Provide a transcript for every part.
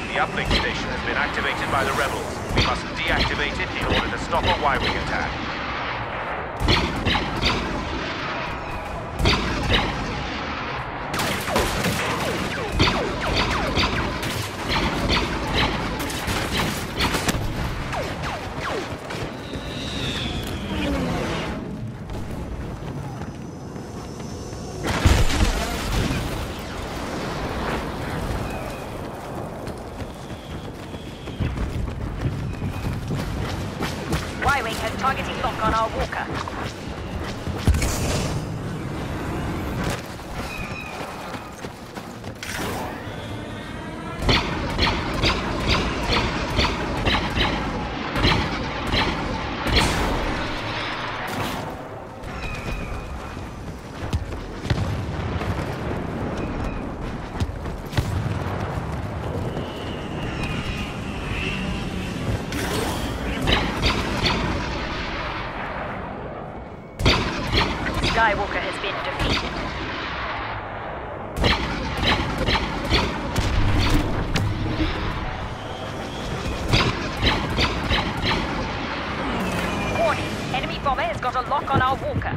The uplink station has been activated by the rebels. We must deactivate it in order to stop a Y-wing attack. Y-wing has targeting lock on our walker. Skywalker has been defeated. Warning, enemy bomber has got a lock on our walker.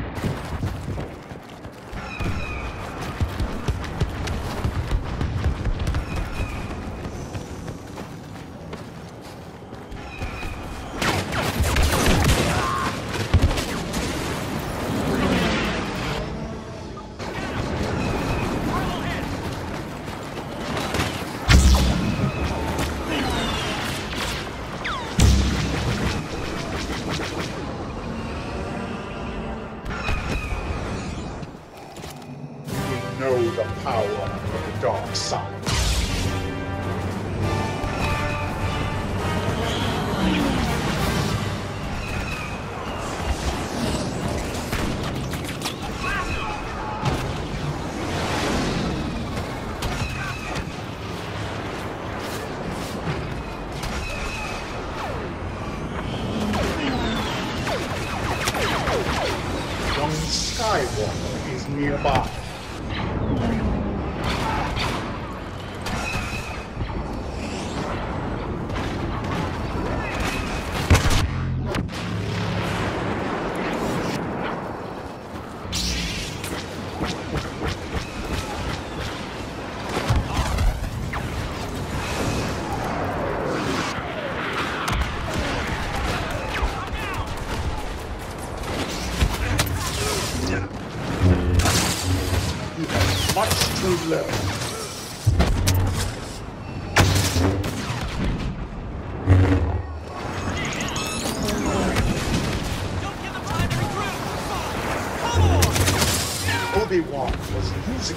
Know the power of the dark side. One Skywalker is nearby. You have much to learn. Obi-Wan was using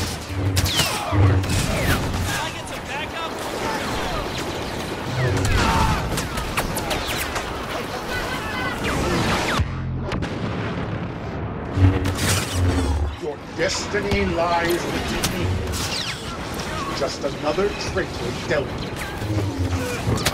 Your destiny lies with me. Just another traitor dealt with.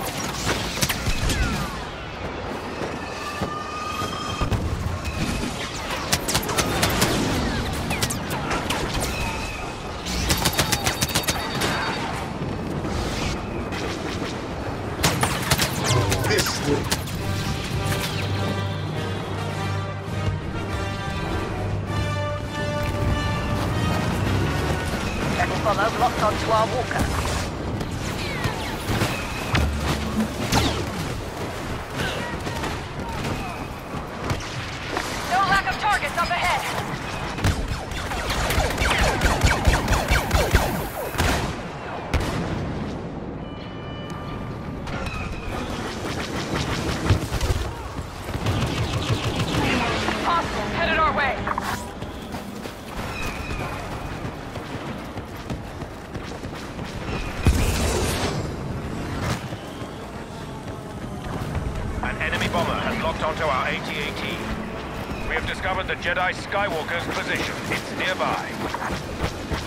This will Rebel bomber locked onto our walker. No lack of targets up ahead. Hostiles headed our way. An enemy bomber has locked onto our AT-AT. We have discovered the Jedi Skywalker's position. It's nearby.